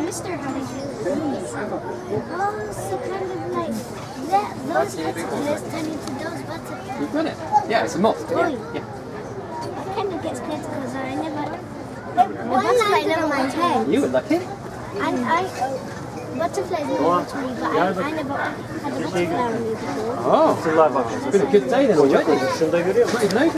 sister had a huge. Oh, so kind of like that. Those caterpillars turn into those butterflies. You've got it. Yeah, it's a moth. Yeah. It kind of gets critical, so I never. Butterfly never mind head. You were lucky. Butterflies never to me, but I never had a butterfly on me before. Oh, it's been a good day then already. Not even over.